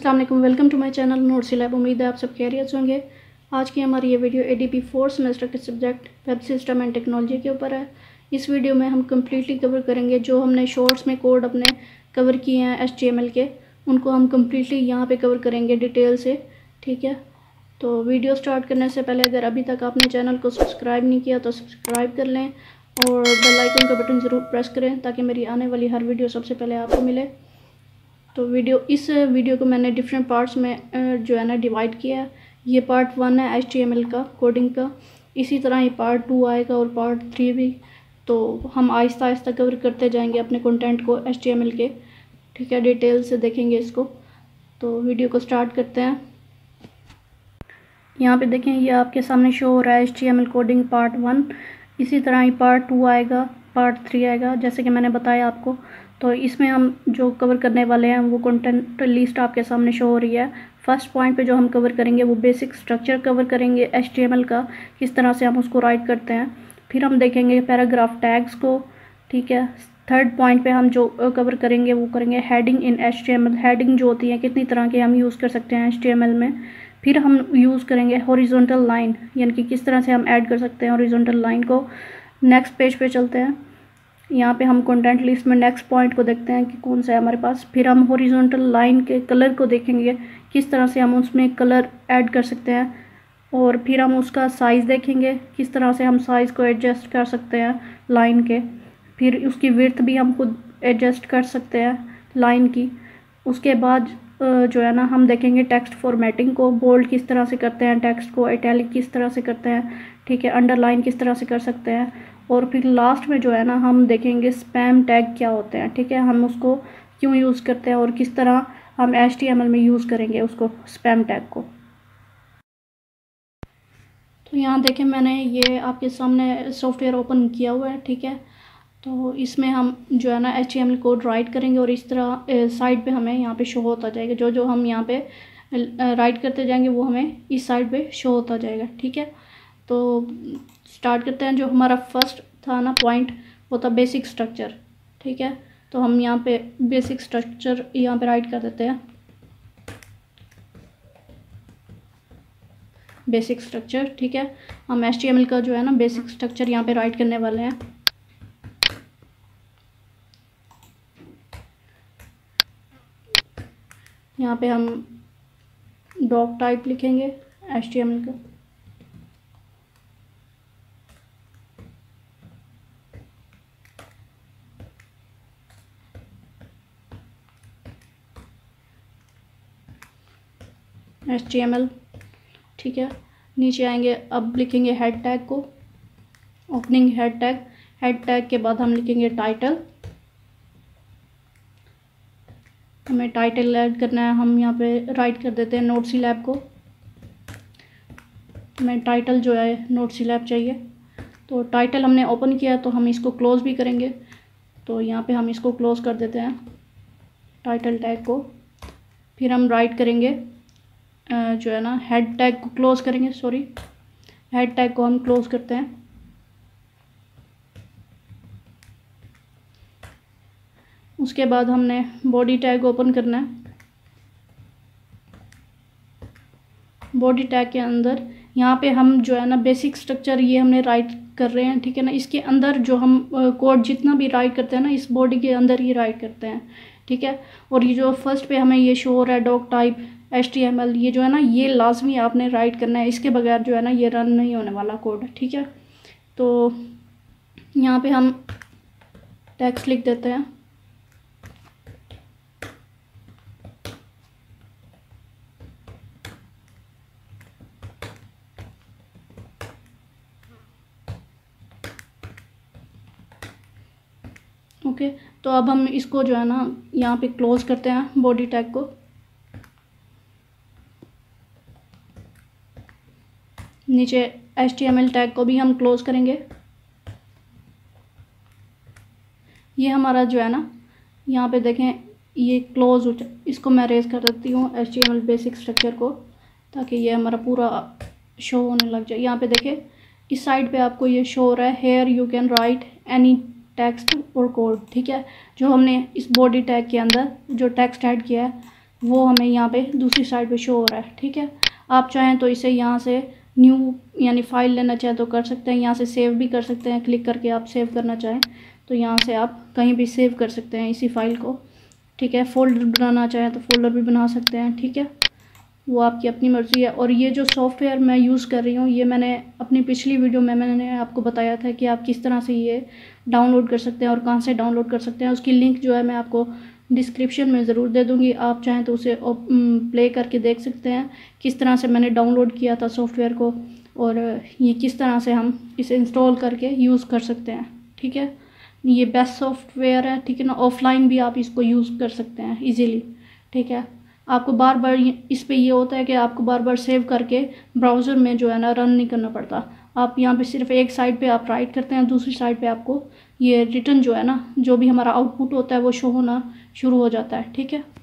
अस्सलाम वालेकुम, welcome to my channel notes lab. उम्मीद है आप सब खैरियत से होंगे। आज की हमारी ये वीडियो एडीपी 4 सेमेस्टर के subject web system and technology के ऊपर है। इस वीडियो में हम कम्प्लीटली कवर करेंगे जो हमने शॉर्ट्स में कोड अपने कवर किए हैं HTML के, उनको हम कम्प्लीटली यहाँ पे कवर करेंगे डिटेल से। ठीक है, तो वीडियो स्टार्ट करने से पहले अगर अभी तक आपने चैनल को सब्सक्राइब नहीं किया तो सब्सक्राइब कर लें और बेल आइकन का बटन ज़रूर प्रेस करें ताकि मेरी आने वाली हर वीडियो सबसे पहले आपको मिले। तो इस वीडियो को मैंने डिफरेंट पार्ट्स में जो है ना डिवाइड किया है। ये पार्ट 1 है HTML का, कोडिंग का। इसी तरह ये पार्ट 2 आएगा और पार्ट 3 भी। तो हम आहिस्ता आहिस्ता कवर करते जाएंगे अपने कंटेंट को HTML के। ठीक है, डिटेल से देखेंगे इसको। तो वीडियो को स्टार्ट करते हैं। यहाँ पे देखें, ये आपके सामने शो हो रहा है HTML कोडिंग पार्ट 1। इसी तरह ही पार्ट 2 आएगा, पार्ट 3 आएगा, जैसे कि मैंने बताया आपको। तो इसमें हम जो कवर करने वाले हैं वो कंटेंट लिस्ट आपके सामने शो हो रही है। फर्स्ट पॉइंट पे जो हम कवर करेंगे वो बेसिक स्ट्रक्चर कवर करेंगे HTML का, किस तरह से हम उसको राइट करते हैं। फिर हम देखेंगे पैराग्राफ टैग्स को। ठीक है, थर्ड पॉइंट पे हम जो कवर करेंगे वो करेंगे हेडिंग इन HTML। हेडिंग जो होती है कितनी तरह के हम यूज़ कर सकते हैं HTML में। फिर हम यूज़ करेंगे हॉरिजॉन्टल लाइन, यानी कि किस तरह से हम ऐड कर सकते हैं हॉरिजॉन्टल लाइन को। नेक्स्ट पेज पे चलते हैं। यहाँ पे हम कंटेंट लिस्ट में नेक्स्ट पॉइंट को देखते हैं कि कौन सा है हमारे पास। फिर हम हॉरिजॉन्टल लाइन के कलर को देखेंगे, किस तरह से हम उसमें कलर ऐड कर सकते हैं। और फिर हम उसका साइज़ देखेंगे, किस तरह से हम साइज़ को एडजस्ट कर सकते हैं लाइन के। फिर उसकी विड्थ भी हम खुद एडजस्ट कर सकते हैं लाइन की। उसके बाद जो है ना हम देखेंगे टेक्स्ट फॉर्मेटिंग को। बोल्ड किस तरह से करते हैं टेक्स्ट को, इटैलिक किस तरह से करते हैं, ठीक है, अंडरलाइन किस तरह से कर सकते हैं। और फिर लास्ट में जो है ना हम देखेंगे स्पैम टैग क्या होते हैं। ठीक है, हम उसको क्यों यूज़ करते हैं और किस तरह हम HTML में यूज़ करेंगे उसको, स्पैम टैग को। तो यहाँ देखें, मैंने ये आपके सामने सॉफ्टवेयर ओपन किया हुआ है। ठीक है, तो इसमें हम जो है ना HTML कोड राइट करेंगे और इस तरह साइड पे हमें यहाँ पे शो होता जाएगा। जो जो हम यहाँ पे राइट करते जाएंगे वो हमें इस साइड पे शो होता जाएगा। ठीक है, तो स्टार्ट करते हैं। जो हमारा फर्स्ट था ना पॉइंट, वो था बेसिक स्ट्रक्चर। ठीक है, तो हम यहाँ पे बेसिक स्ट्रक्चर यहाँ पे राइट कर देते हैं। बेसिक स्ट्रक्चर, ठीक है, हम HTML का जो है ना बेसिक स्ट्रक्चर यहाँ पे राइट करने वाले हैं। यहाँ पे हम डॉक टाइप लिखेंगे HTML का। HTML, ठीक है, नीचे आएंगे, अब लिखेंगे हेड टैग को, opening head tag. Head tag के बाद हम लिखेंगे टाइटल। हमें टाइटल ऐड करना है, हम यहाँ पे राइट कर देते हैं नोट्स लैब को। हमें टाइटल जो है नोट्स लैब चाहिए। तो टाइटल हमने ओपन किया तो हम इसको क्लोज भी करेंगे। तो यहाँ पे हम इसको क्लोज कर देते हैं टाइटल टैग को। फिर हम राइट करेंगे जो है ना हेड टैग को क्लोज करेंगे, सॉरी, हेड टैग को हम क्लोज करते हैं। उसके बाद हमने बॉडी टैग ओपन करना है। बॉडी टैग के अंदर यहाँ पे हम जो है ना बेसिक स्ट्रक्चर ये हमने राइट कर रहे हैं। ठीक है ना, इसके अंदर जो हम कोड जितना भी राइट करते हैं ना इस बॉडी के अंदर ही राइट करते हैं। ठीक है, और ये जो फर्स्ट पे हमें ये शो हो रहा है डॉक टाइप HTML, ये जो है ना ये लाजमी आपने राइट करना है। इसके बगैर जो है ना ये रन नहीं होने वाला कोड। ठीक है, तो यहाँ पे हम टेक्स्ट लिख देते हैं। ओके, तो अब हम इसको जो है ना यहाँ पे क्लोज करते हैं बॉडी टैग को। नीचे HTML टैग को भी हम क्लोज करेंगे। ये हमारा जो है ना यहाँ पे देखें ये क्लोज हो, इसको मैं रेज कर देती हूँ HTML बेसिक स्ट्रक्चर को ताकि ये हमारा पूरा शो होने लग जाए। यहाँ पे देखें इस साइड पे आपको ये शो हो रहा है here you can write any text और कोड। ठीक है, जो हमने इस बॉडी टैग के अंदर जो टेक्स्ट ऐड किया है वो हमें यहाँ पे दूसरी साइड पे शो हो रहा है। ठीक है, आप चाहें तो इसे यहाँ से न्यू यानी फ़ाइल लेना चाहें तो कर सकते हैं, यहाँ से सेव भी कर सकते हैं, क्लिक करके आप सेव करना चाहें तो यहाँ से आप कहीं भी सेव कर सकते हैं इसी फाइल को। ठीक है, फ़ोल्डर बनाना चाहें तो फ़ोल्डर भी बना सकते हैं। ठीक है, वो आपकी अपनी मर्ज़ी है। और ये जो सॉफ्टवेयर मैं यूज़ कर रही हूँ, ये मैंने अपनी पिछली वीडियो में मैंने आपको बताया था कि आप किस तरह से ये डाउनलोड कर सकते हैं और कहाँ से डाउनलोड कर सकते हैं। उसकी लिंक जो है मैं आपको डिस्क्रिप्शन में ज़रूर दे दूँगी, आप चाहें तो उसे प्ले करके देख सकते हैं किस तरह से मैंने डाउनलोड किया था सॉफ्टवेयर को, और ये किस तरह से हम इसे इंस्टॉल करके यूज़ कर सकते हैं। ठीक है, ये बेस्ट सॉफ्टवेयर है। ठीक है ना, ऑफलाइन भी आप इसको यूज़ कर सकते हैं इजीली। ठीक है, आपको बार बार इस पे ये होता है कि आपको बार बार सेव करके ब्राउज़र में जो है ना रन नहीं करना पड़ता। आप यहाँ पे सिर्फ एक साइड पे आप राइट करते हैं, दूसरी साइड पे आपको ये रिटर्न जो है ना, जो भी हमारा आउटपुट होता है वो शो होना शुरू हो जाता है। ठीक है,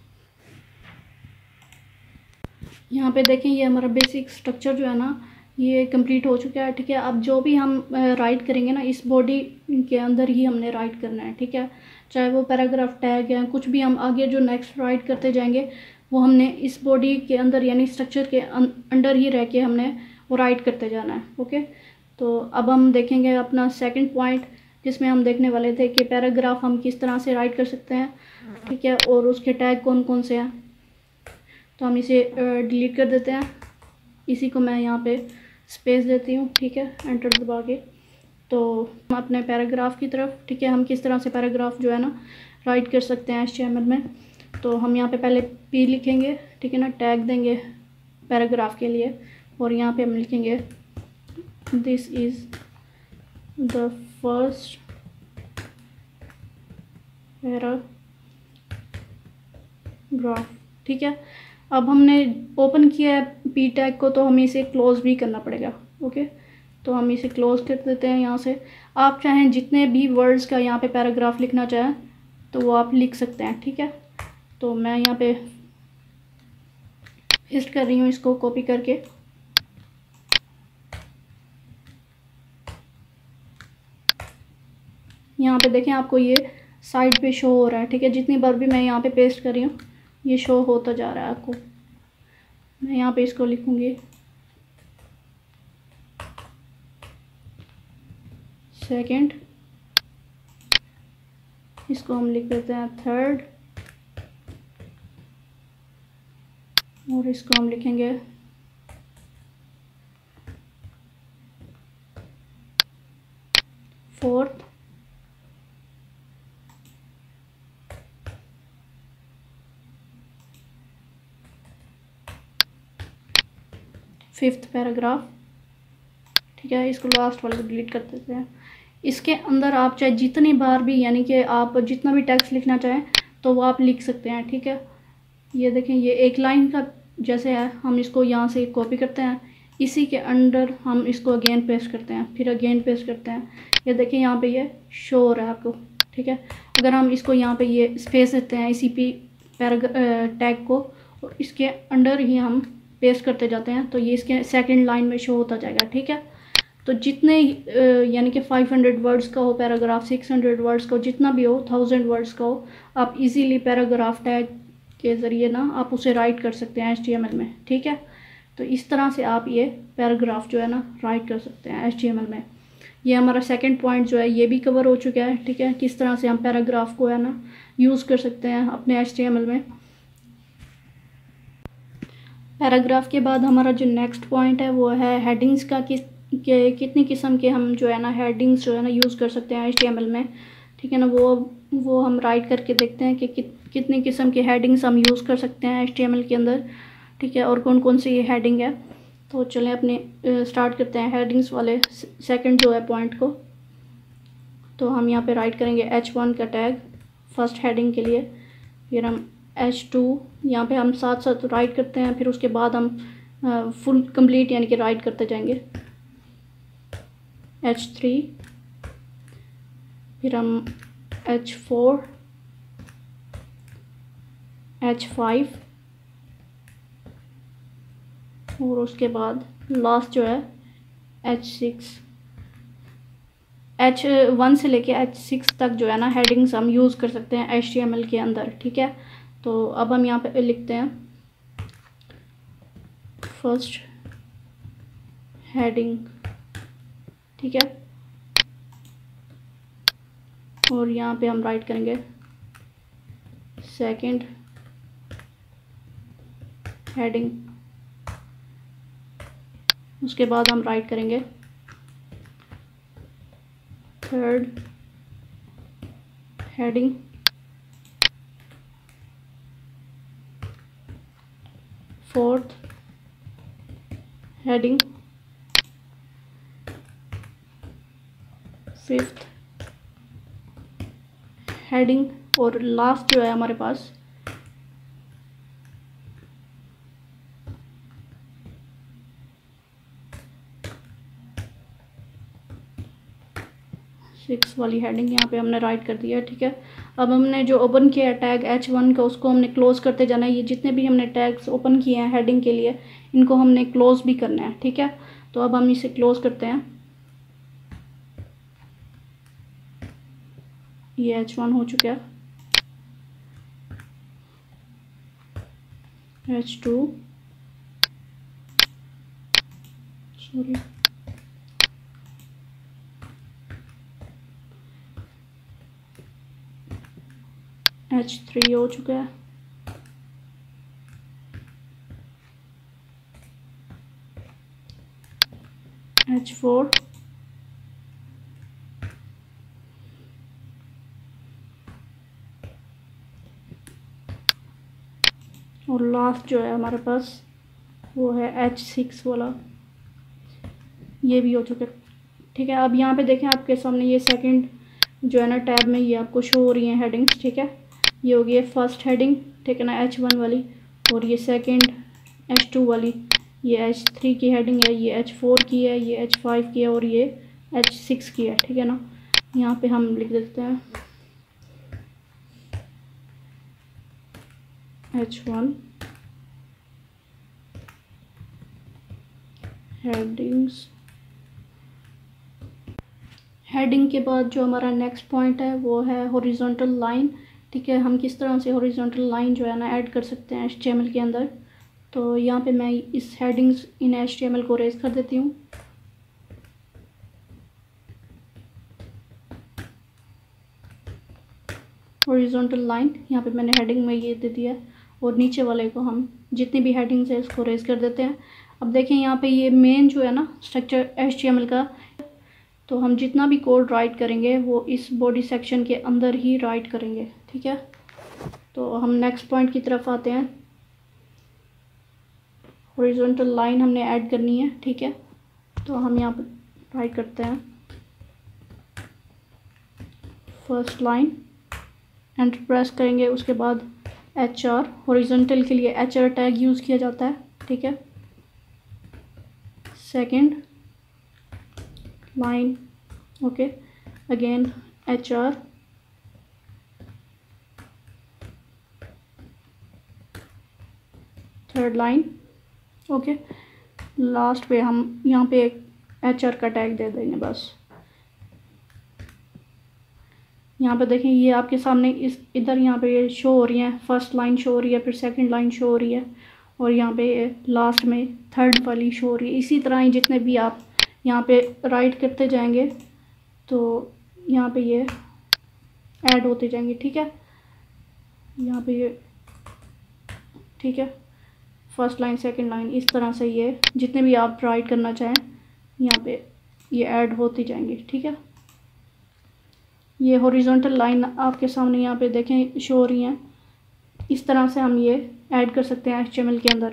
यहाँ पे देखें ये हमारा बेसिक स्ट्रक्चर जो है ना ये कंप्लीट हो चुका है। ठीक है, अब जो भी हम राइट करेंगे ना इस बॉडी के अंदर ही हमने राइट करना है। ठीक है, चाहे वो पैराग्राफ टैग है, कुछ भी हम आगे जो नेक्स्ट राइट करते जाएंगे वो हमने इस बॉडी के अंदर यानी स्ट्रक्चर के अंडर ही रह के हमने वो राइट करते जाना है। ओके, तो अब हम देखेंगे अपना सेकंड पॉइंट, जिसमें हम देखने वाले थे कि पैराग्राफ हम किस तरह से राइट कर सकते हैं। ठीक है, और उसके टैग कौन कौन से हैं। तो हम इसे डिलीट कर देते हैं, इसी को मैं यहाँ पे स्पेस देती हूँ। ठीक है, एंटर दबा के तो हम अपने पैराग्राफ की तरफ, ठीक है, हम किस तरह से पैराग्राफ जो है ना राइट कर सकते हैं HTML में। तो हम यहाँ पे पहले P लिखेंगे। ठीक है ना, टैग देंगे पैराग्राफ के लिए, और यहाँ पे हम लिखेंगे this is the first paragraph. ठीक है, अब हमने ओपन किया है P टैग को तो हमें इसे क्लोज़ भी करना पड़ेगा। ओके, तो हम इसे क्लोज़ कर देते हैं यहाँ से। आप चाहें जितने भी वर्ड्स का यहाँ पे पैराग्राफ लिखना चाहें तो वो आप लिख सकते हैं। ठीक है, तो मैं यहाँ पे पेस्ट कर रही हूँ इसको कॉपी करके। यहाँ पे देखें आपको ये साइड पे शो हो रहा है। ठीक है, जितनी बार भी मैं यहाँ पे पेस्ट कर रही हूँ ये शो होता जा रहा है आपको। मैं यहाँ पे इसको लिखूँगी सेकंड, इसको हम लिख देते हैं थर्ड, और इसको हम लिखेंगे फोर्थ, फिफ्थ पैराग्राफ। ठीक है, इसको लास्ट वाले को डिलीट कर देते हैं। इसके अंदर आप चाहे जितनी बार भी यानी कि आप जितना भी टेक्स्ट लिखना चाहें तो वो आप लिख सकते हैं। ठीक है, ये देखें ये एक लाइन का जैसे है, हम इसको यहाँ से कॉपी करते हैं, इसी के अंदर हम इसको अगेन पेस्ट करते हैं, फिर अगेन पेस्ट करते हैं। ये देखें यहाँ पे ये शो हो रहा है आपको। ठीक है, अगर हम इसको यहाँ पे ये स्पेस देते हैं इसी पे टैग को, और इसके अंडर ही हम पेस्ट करते जाते हैं तो ये इसके सेकंड लाइन में शो होता जाएगा। ठीक है, तो जितने यानी कि 500 वर्ड्स का हो पैराग्राफ, 600 वर्ड्स का हो, जितना भी हो, 1000 वर्ड्स का हो, आप इजीली पैराग्राफ टैग के ज़रिए ना आप उसे राइट कर सकते हैं HTML में। ठीक है, तो इस तरह से आप ये पैराग्राफ जो है ना राइट कर सकते हैं HTML में। ये हमारा सेकंड पॉइंट जो है ये भी कवर हो चुका है। ठीक है, किस तरह से हम पैराग्राफ को है ना यूज़ कर सकते हैं अपने HTML में। पैराग्राफ के बाद हमारा जो नेक्स्ट पॉइंट है वो है हेडिंग्स का, कितनी किस्म के हम जो है ना हेडिंग्स जो है ना यूज़ कर सकते हैं HTML में। ठीक है ना, वो हम राइट करके देखते हैं कि कितनी किस्म के हेडिंग्स हम यूज़ कर सकते हैं HTML के अंदर। ठीक है, और कौन कौन सी ये हेडिंग है। तो चलें अपने स्टार्ट करते हैं हेडिंग्स वाले सेकंड जो है पॉइंट को। तो हम यहाँ पे राइट करेंगे H1 का टैग फर्स्ट हेडिंग के लिए, फिर हम H2 यहाँ पे हम साथ साथ राइट करते हैं, फिर उसके बाद हम फुल कंप्लीट यानी कि राइट करते जाएंगे। H3, फिर हम H4, H5, और उसके बाद लास्ट जो है H6। H1 से लेके H6 तक जो है ना हेडिंग्स हम यूज़ कर सकते हैं HTML के अंदर। ठीक है, तो अब हम यहाँ पे लिखते हैं फर्स्ट हेडिंग, ठीक है, और यहाँ पे हम राइट करेंगे सेकंड हेडिंग, उसके बाद हम राइट करेंगे third heading, fourth heading, fifth heading, और लास्ट जो है हमारे पास सिक्स वाली हेडिंग यहाँ पे हमने राइट कर दिया है, ठीक है। अब हमने जो ओपन किया है टैग H1 का, उसको हमने क्लोज करते जाना है। ये जितने भी हमने टैग्स ओपन किए हैं हेडिंग के लिए, इनको हमने क्लोज भी करना है, ठीक है। तो अब हम इसे क्लोज करते हैं। ये H1 हो चुका है, H2, सॉरी, H3 हो चुका है, H4, और लास्ट जो है हमारे पास वो है H6 वाला, ये भी हो चुका है, ठीक है। अब यहाँ पे देखें आपके सामने ये सेकंड जो है ना टैब में ये आपको शो हो रही हैं हेडिंग्स, ठीक है। ये हो गई फर्स्ट हेडिंग, ठीक है ना, H1 वाली, और ये सेकंड H2 वाली, ये H3 की हेडिंग है, ये H4 की है, ये H5 की है, और ये H6 की है, ठीक है ना। यहाँ पे हम लिख देते हैं H1 हेडिंग्स। हेडिंग के बाद जो हमारा नेक्स्ट पॉइंट है वो है हॉरिजॉन्टल लाइन, ठीक है। हम किस तरह से हॉरिजॉन्टल लाइन जो है ना ऐड कर सकते हैं HTML के अंदर। तो यहाँ पे मैं इस हेडिंग्स इन HTML को रेज कर देती हूँ। हॉरिजॉन्टल लाइन यहाँ पे मैंने हेडिंग में ये दे दिया है, और नीचे वाले को हम जितनी भी हेडिंग्स है इसको रेज कर देते हैं। अब देखें यहाँ पे ये मेन जो है ना स्ट्रक्चर HTML का, तो हम जितना भी कोड राइट करेंगे वो इस बॉडी सेक्शन के अंदर ही राइट करेंगे, ठीक है। तो हम नेक्स्ट पॉइंट की तरफ आते हैं। हॉरिजॉन्टल लाइन हमने ऐड करनी है, ठीक है। तो हम यहाँ पर राइट करते हैं फर्स्ट लाइन, एंटर प्रेस करेंगे, उसके बाद HR, हॉरिजॉन्टल के लिए HR टैग यूज़ किया जाता है, ठीक है। Second line, okay, again HR, third line, okay, last पे हम यहाँ पे एक HR का टैग दे देंगे बस। यहाँ पे देखें ये आपके सामने इस इधर यहाँ पे ये शो हो रही है, फर्स्ट लाइन शो हो रही है, फिर सेकंड लाइन शो हो रही है, और यहाँ पे लास्ट में थर्ड वाली शो हो रही है। इसी तरह ही जितने भी आप यहाँ पे राइट करते जाएंगे तो यहाँ पे ये ऐड होते जाएंगे, ठीक है। यहाँ पे ये, ठीक है, फर्स्ट लाइन सेकंड लाइन, इस तरह से ये जितने भी आप राइट करना चाहें यहाँ पे ये ऐड होती जाएंगे, ठीक है। ये हॉरिजॉन्टल लाइन आपके सामने यहाँ पे देखें शो हो रही हैं। इस तरह से हम ये ऐड कर सकते हैं HTML के अंदर।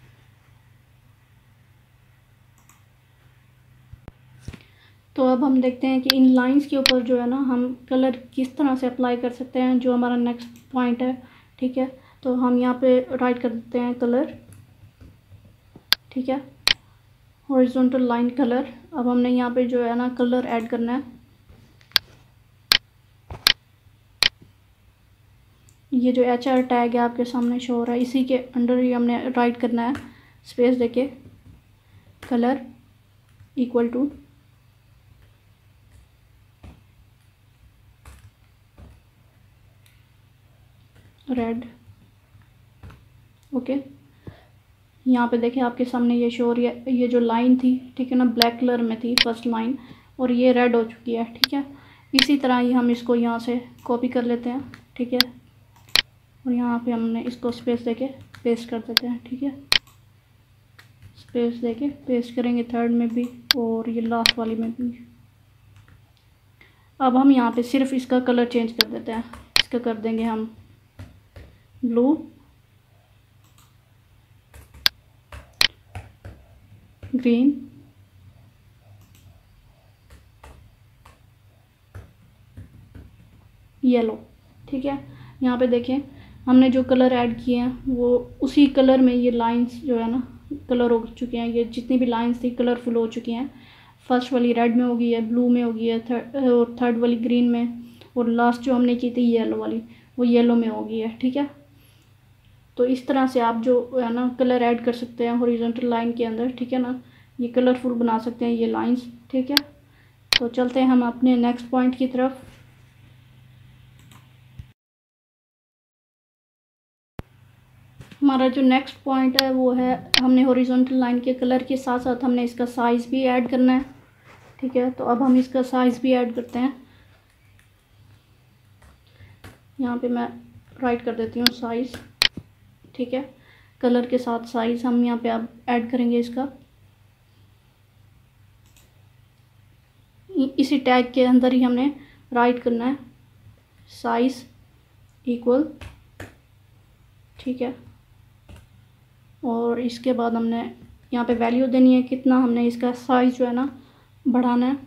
तो अब हम देखते हैं कि इन लाइंस के ऊपर जो है ना हम कलर किस तरह से अप्लाई कर सकते हैं, जो हमारा नेक्स्ट पॉइंट है, ठीक है। तो हम यहाँ पे राइट कर देते हैं कलर, ठीक है, हॉरिजॉन्टल लाइन कलर। अब हमने यहाँ पे जो है ना कलर ऐड करना है। ये जो HR टैग है आपके सामने शो हो रहा है, इसी के अंडर ही हमने राइट करना है, स्पेस देके colour equal to red, okay, यहाँ पे देखिए आपके सामने ये शो हो रही है, ये जो लाइन थी, ठीक है ना, ब्लैक कलर में थी फर्स्ट लाइन, और ये रेड हो चुकी है, ठीक है। इसी तरह ही हम इसको यहाँ से कॉपी कर लेते हैं, ठीक है, और यहाँ पे हमने इसको स्पेस देके पेस्ट कर देते हैं, ठीक है। स्पेस देके पेस्ट करेंगे थर्ड में भी और ये लास्ट वाली में भी। अब हम यहाँ पे सिर्फ इसका कलर चेंज कर देते हैं, इसका कर देंगे हम ब्लू, ग्रीन, येलो, ठीक है। यहाँ पे देखें हमने जो कलर ऐड किए हैं वो उसी कलर में ये लाइंस जो है ना कलर हो चुके हैं, ये जितनी भी लाइंस थी कलरफुल हो चुकी हैं। फर्स्ट वाली रेड में हो गई है, ब्लू में हो गई है, थर्ड वाली ग्रीन में, और लास्ट जो हमने की थी येलो वाली वो येलो में हो गई है, ठीक है। तो इस तरह से आप जो है ना कलर ऐड कर सकते हैं हॉरिजॉन्टल लाइन के अंदर, ठीक है ना, ये कलरफुल बना सकते हैं ये लाइंस, ठीक है। तो चलते हैं हम अपने नेक्स्ट पॉइंट की तरफ। हमारा जो नेक्स्ट पॉइंट है वो है हमने हॉरिजॉन्टल लाइन के कलर के साथ साथ हमने इसका साइज़ भी ऐड करना है, ठीक है। तो अब हम इसका साइज़ भी ऐड करते हैं। यहाँ पे मैं राइट कर देती हूँ साइज़, ठीक है। कलर के साथ साइज़ हम यहाँ पे अब ऐड करेंगे इसका। इसी टैग के अंदर ही हमने राइट करना है साइज़ इक्वल, ठीक है। और इसके बाद हमने यहाँ पे वैल्यू देनी है कितना हमने इसका साइज़ जो है ना बढ़ाना है,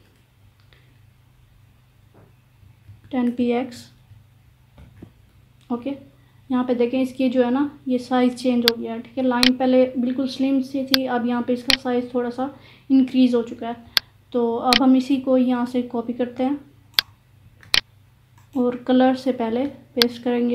10px, ओके। यहाँ पे देखें इसकी जो है ना ये साइज़ चेंज हो गया है, ठीक है। लाइन पहले बिल्कुल स्लिम सी थी, अब यहाँ पे इसका साइज़ थोड़ा सा इंक्रीज़ हो चुका है। तो अब हम इसी को यहाँ से कॉपी करते हैं और कलर से पहले पेस्ट करेंगे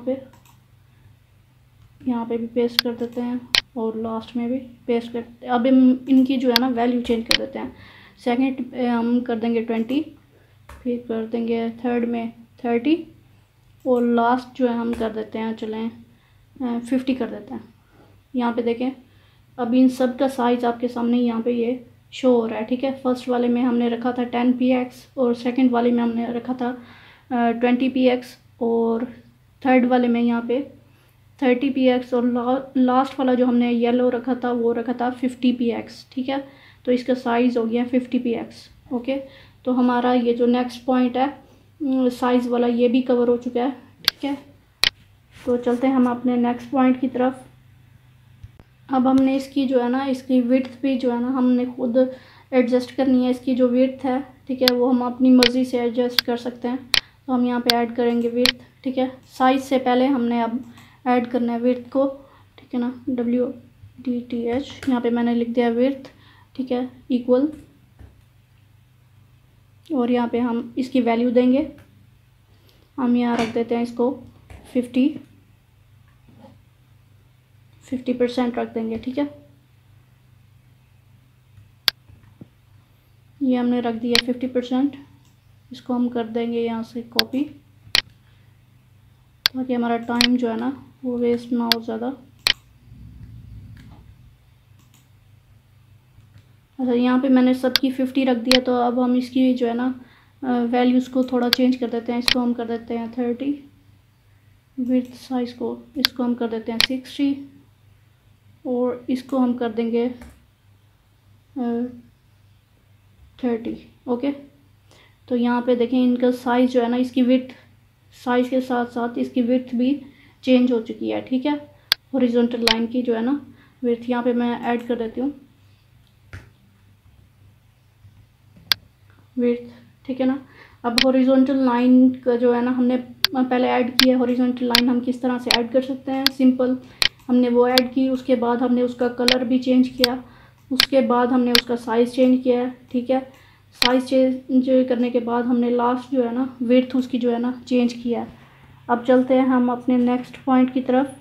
यहाँ पे भी पेस्ट कर देते हैं और लास्ट में भी पेस्ट करते हैं। अब हम इनकी जो है ना वैल्यू चेंज कर देते हैं। सेकंड हम कर देंगे 20, फिर कर देंगे थर्ड में 30 और लास्ट जो है हम कर देते हैं, चलें 50 कर देते हैं। यहाँ पे देखें अब इन सब का साइज़ आपके सामने यहाँ पे ये शो हो रहा है, ठीक है। फर्स्ट वाले में हमने रखा था 10px और सेकंड वाले में हमने रखा था 20px और थर्ड वाले में यहाँ पे 30px और लास्ट वाला जो हमने येलो रखा था वो रखा था 50px, ठीक है। तो इसका साइज़ हो गया 50px, ओके। तो हमारा ये जो नेक्स्ट पॉइंट है साइज़ वाला ये भी कवर हो चुका है, ठीक है। तो चलते हैं हम अपने नेक्स्ट पॉइंट की तरफ। अब हमने इसकी जो है ना इसकी विड्थ भी जो है ना हमने खुद एडजस्ट करनी है। इसकी जो विड्थ है, ठीक है, वो हम अपनी मर्ज़ी से एडजस्ट कर सकते हैं। तो हम यहाँ पे ऐड करेंगे विड्थ, ठीक है। साइज़ से पहले हमने अब ऐड करना है विड्थ को, ठीक है ना, WDTH यहाँ पे मैंने लिख दिया विड्थ, ठीक है, इक्वल, और यहाँ पे हम इसकी वैल्यू देंगे, हम यहाँ रख देते हैं इसको 50% रख देंगे, ठीक है। ये हमने रख दिया 50%। इसको हम कर देंगे यहाँ से कॉपी ताकि हमारा टाइम जो है ना वो वेस्ट ना हो ज़्यादा। अच्छा, यहाँ पे मैंने सबकी 50 रख दिया, तो अब हम इसकी जो है ना वैल्यूज़ को थोड़ा चेंज कर देते हैं। इसको हम कर देते हैं 30, विड्थ साइज़ को इसको हम कर देते हैं 60 और इसको हम कर देंगे 30, ओके। तो यहाँ पे देखें इनका साइज़ जो है ना इसकी विड्थ साइज़ के साथ साथ इसकी विड्थ भी चेंज हो चुकी है, ठीक है। हॉरिजॉन्टल लाइन की जो है ना विड्थ यहाँ पे मैं ऐड कर देती हूँ विड्थ, ठीक है ना। अब हॉरिजॉन्टल लाइन का जो है ना हमने पहले ऐड किया, हॉरिजॉन्टल लाइन हम किस तरह से ऐड कर सकते हैं, सिंपल हमने वो ऐड की, उसके बाद हमने उसका कलर भी चेंज किया, उसके बाद हमने उसका साइज़ चेंज किया, ठीक है। साइज़ चेंज करने के बाद हमने लास्ट जो है ना विड्थ उसकी जो है ना चेंज किया। अब चलते हैं हम अपने नेक्स्ट पॉइंट की तरफ।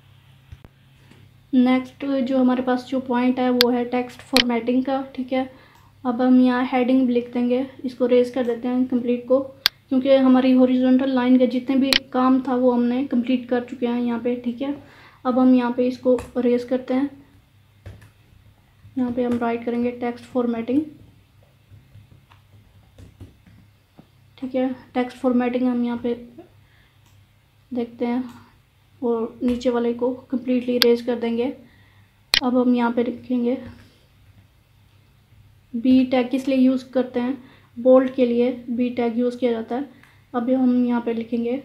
नेक्स्ट जो हमारे पास जो पॉइंट है वो है टेक्स्ट फॉर्मेटिंग का, ठीक है। अब हम यहाँ हेडिंग भी लिख देंगे, इसको रेज कर देते हैं कंप्लीट को, क्योंकि हमारी हॉरिजॉन्टल लाइन का जितने भी काम था वो हमने कंप्लीट कर चुके हैं यहाँ पे, ठीक है। अब हम यहाँ पे इसको रेज करते हैं। यहाँ पे हम राइट करेंगे टेक्स्ट फॉर्मेटिंग, ठीक है। टेक्स्ट फॉर्मेटिंग हम यहाँ पे देखते हैं और नीचे वाले को कम्प्लीटली रेज कर देंगे। अब हम यहाँ पे लिखेंगे बी टैग। किस लिए यूज़ करते हैं? बोल्ड के लिए बी टैग यूज़ किया जाता है। अब हम यहाँ पे लिखेंगे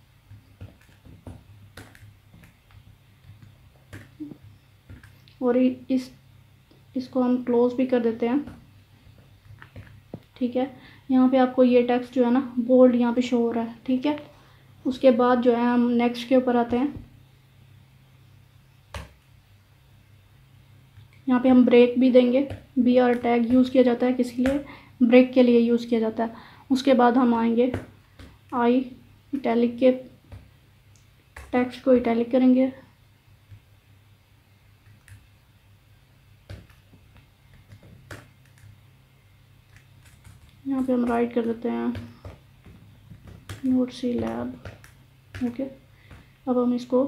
और इसको हम क्लोज भी कर देते हैं, ठीक है। यहाँ पे आपको ये टेक्स्ट जो है ना बोल्ड यहाँ पे शो हो रहा है, ठीक है। उसके बाद जो है हम नेक्स्ट के ऊपर आते हैं। यहाँ पे हम ब्रेक भी देंगे। बी आर टैग यूज़ किया जाता है किसके लिए? ब्रेक के लिए यूज़ किया जाता है। उसके बाद हम आएंगे आई इटैलिक के टेक्स्ट को इटैलिक करेंगे। यहाँ पे हम राइट कर देते हैं नोट सी लैब, ओके। अब हम इसको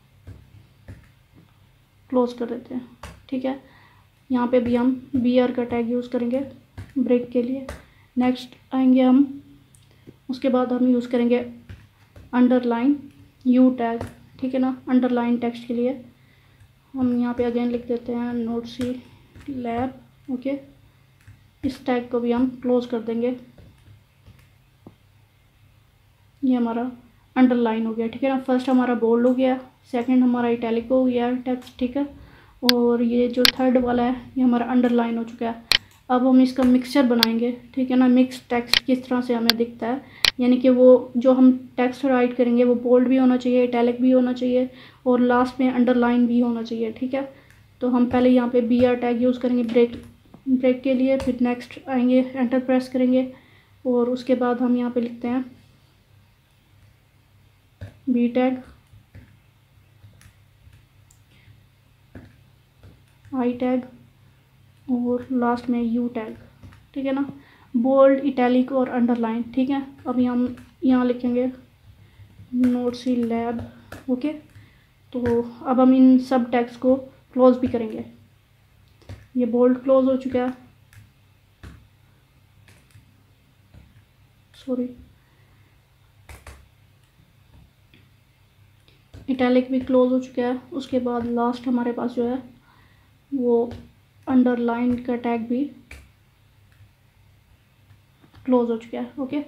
क्लोज कर देते हैं, ठीक है। यहाँ पे भी हम बी आर का टैग यूज़ करेंगे ब्रेक के लिए। नेक्स्ट आएंगे हम, उसके बाद हम यूज़ करेंगे अंडरलाइन यू टैग, ठीक है ना। अंडरलाइन टेक्स्ट के लिए हम यहाँ पे अगेन लिख देते हैं नोट सी लैब, ओके। इस टैग को भी हम क्लोज कर देंगे। ये हमारा अंडरलाइन हो गया, ठीक है ना। फर्स्ट हमारा बोल्ड हो गया, सेकंड हमारा इटैलिक हो गया टेक्स्ट, ठीक है। और ये जो थर्ड वाला है ये हमारा अंडरलाइन हो चुका है। अब हम इसका मिक्सचर बनाएंगे, ठीक है ना। मिक्स टेक्स्ट किस तरह से हमें दिखता है, यानी कि वो जो हम टेक्स्ट राइट करेंगे वो बोल्ड भी होना चाहिए, इटैलिक भी होना चाहिए और लास्ट में अंडरलाइन भी होना चाहिए, ठीक है। तो हम पहले यहाँ पे बी आर टैग यूज़ करेंगे ब्रेक के लिए, फिर नेक्स्ट आएंगे एंटर प्रेस करेंगे और उसके बाद हम यहाँ पे लिखते हैं बी टैग, आई टैग और लास्ट में यू टैग, ठीक है ना। बोल्ड, इटैलिक और अंडरलाइन, ठीक है। अब हम यहाँ लिखेंगे नोट सी लैब, ओके। तो अब हम इन सब टैग्स को क्लोज भी करेंगे। ये बोल्ड क्लोज हो चुका है, सॉरी, इटैलिक भी क्लोज हो चुका है। उसके बाद लास्ट हमारे पास जो है वो अंडरलाइन का टैग भी क्लोज हो चुका है, ओके।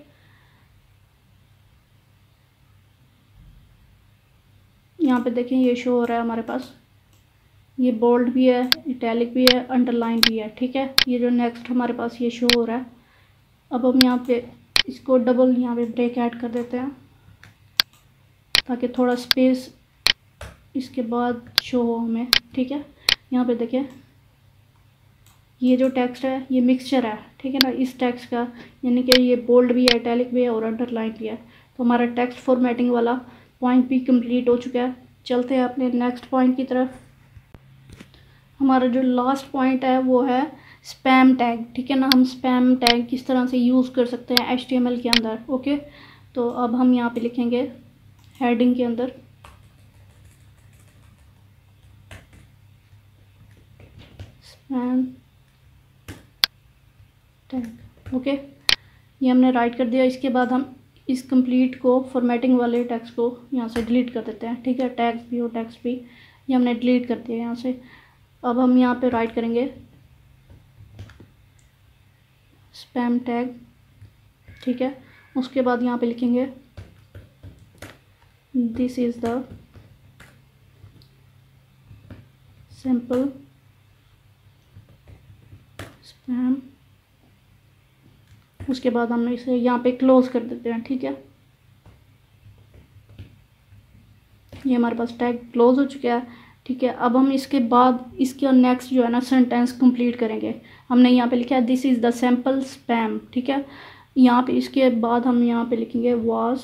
यहाँ पे देखें ये शो हो रहा है हमारे पास, ये बोल्ड भी है, इटैलिक भी है, अंडरलाइन भी है, ठीक है। ये जो नेक्स्ट हमारे पास ये शो हो रहा है। अब हम यहाँ पे इसको डबल यहाँ पे ब्रेक ऐड कर देते हैं ताकि थोड़ा स्पेस इसके बाद शो हो हमें, ठीक है। यहाँ पे देखें ये जो टेक्स्ट है ये मिक्सचर है, ठीक है ना, इस टेक्स्ट का, यानी कि ये बोल्ड भी है, इटैलिक भी है और अंडरलाइन भी है। तो हमारा टेक्स्ट फॉर्मेटिंग वाला पॉइंट भी कंप्लीट हो चुका है। चलते हैं अपने नेक्स्ट पॉइंट की तरफ। हमारा जो लास्ट पॉइंट है वो है स्पैम टैग, ठीक है ना। हम स्पैम टैग किस तरह से यूज़ कर सकते हैं HTML के अंदर, ओके। तो अब हम यहाँ पे लिखेंगे हेडिंग के अंदर स्पैम टैग, ओके। ये हमने राइट कर दिया। इसके बाद हम इस कंप्लीट को फॉर्मेटिंग वाले टेक्स्ट को यहाँ से डिलीट कर देते हैं, ठीक है। टैग्स भी और टेक्स्ट भी ये हमने डिलीट कर दिया यहाँ से। अब हम यहाँ पे राइट करेंगे स्पैम टैग, ठीक है। उसके बाद यहाँ पे लिखेंगे this is the simple spam. उसके बाद हम इसे यहाँ पे क्लोज कर देते हैं, ठीक है। ये हमारे पास टैग क्लोज हो चुका है, ठीक है। अब हम इसके बाद इसके नेक्स्ट जो है ना सेंटेंस कंप्लीट करेंगे। हमने यहाँ पे लिखा है this is the sample spam, ठीक है। यहाँ पे इसके बाद हम यहाँ पे लिखेंगे वाज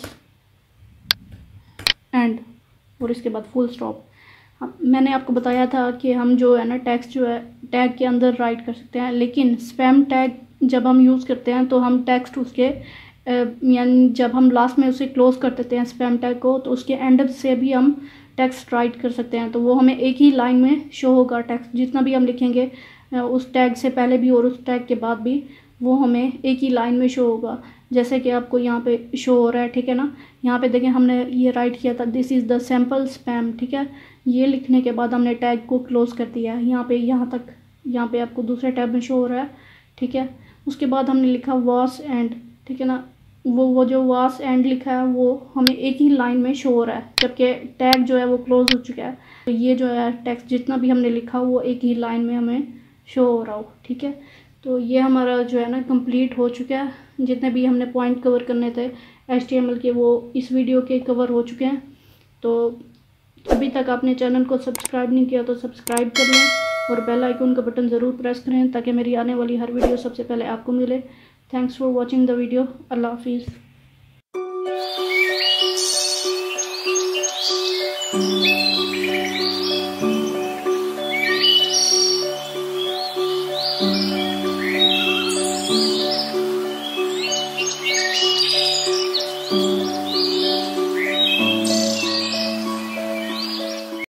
एंड और इसके बाद फुल स्टॉप। मैंने आपको बताया था कि हम जो है ना टेक्स्ट जो है टैग के अंदर राइट कर सकते हैं, लेकिन स्पैम टैग जब हम यूज़ करते हैं तो हम टेक्स्ट उसके यानी जब हम लास्ट में उसे क्लोज कर देते हैं स्पैम टैग को, तो उसके एंड से भी हम टेक्स्ट राइट कर सकते हैं, तो वो हमें एक ही लाइन में शो होगा। टेक्स्ट जितना भी हम लिखेंगे उस टैग से पहले भी और उस टैग के बाद भी वो हमें एक ही लाइन में शो होगा, जैसे कि आपको यहाँ पे शो हो रहा है, ठीक है ना। यहाँ पे देखें हमने ये राइट किया था this is the sample spam, ठीक है। ये लिखने के बाद हमने टैग को क्लोज कर दिया है यहाँ पे, यहाँ तक, यहाँ पे आपको दूसरे टैब में शो हो रहा है, ठीक है। उसके बाद हमने लिखा वॉस एंड, ठीक है ना। वो जो वॉस एंड लिखा है वो हमें एक ही लाइन में शो हो रहा है, जबकि टैग जो है वो क्लोज हो चुका है। तो ये जो है टेक्स्ट जितना भी हमने लिखा वो एक ही लाइन में हमें शो हो रहा हो, ठीक है। तो ये हमारा जो है ना कंप्लीट हो चुका है। जितने भी हमने पॉइंट कवर करने थे HTML के वो इस वीडियो के कवर हो चुके हैं। तो अभी तक आपने चैनल को सब्सक्राइब नहीं किया तो सब्सक्राइब कर लें और बेल आइकन का बटन ज़रूर प्रेस करें ताकि मेरी आने वाली हर वीडियो सबसे पहले आपको मिले। Thanks for watching the video. अल्लाह हाफिज़।